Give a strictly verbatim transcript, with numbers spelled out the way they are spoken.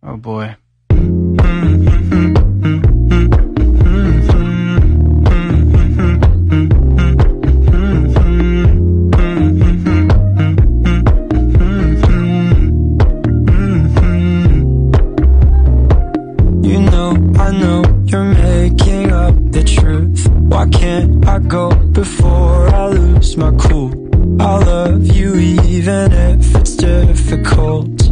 Oh boy. You know, I know you're making up the truth. Why can't I go before I lose my cool? I love you even if it's difficult.